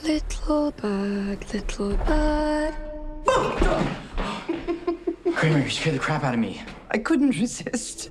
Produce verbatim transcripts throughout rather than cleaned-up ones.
Little bug, little bug. Kramer, you scared the crap out of me. I couldn't resist.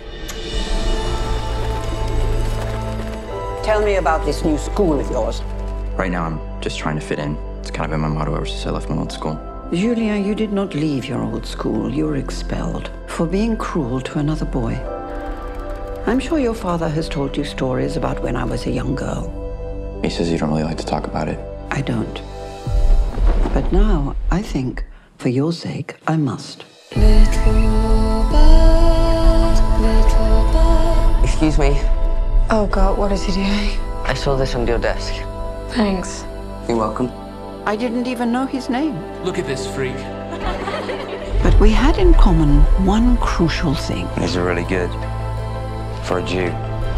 Tell me about this new school of yours. Right now, I'm just trying to fit in. It's kind of been my motto ever since I left my old school. Julien, you did not leave your old school. You were expelled for being cruel to another boy. I'm sure your father has told you stories about when I was a young girl. He says you don't really like to talk about it. I don't. But now, I think, for your sake, I must. Little bug, little bug. Excuse me. Oh God, what is he doing? I saw this on your desk. Thanks. You're welcome. I didn't even know his name. Look at this freak. But we had in common one crucial thing. These are really good. For a Jew.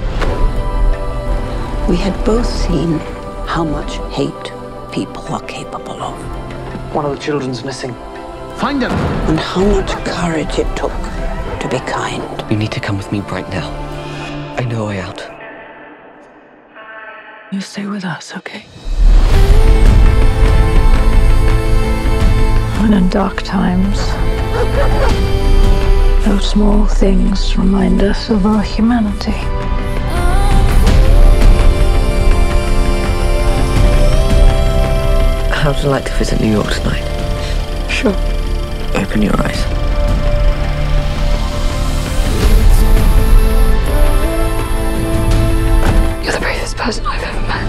We had both seen how much hate people are capable of. One of the children's missing. Find him! And how much courage it took to be kind. You need to come with me right now. I know a way out. You stay with us, okay? When in dark times, those small things remind us of our humanity. How would you like to visit New York tonight? Sure. Open your eyes. You're the bravest person I've ever met.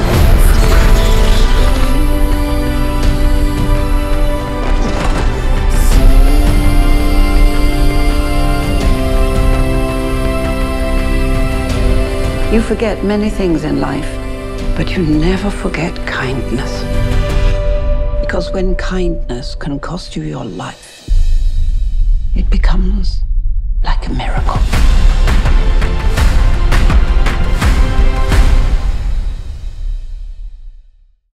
You forget many things in life, but you never forget kindness. Because when kindness can cost you your life, it becomes like a miracle.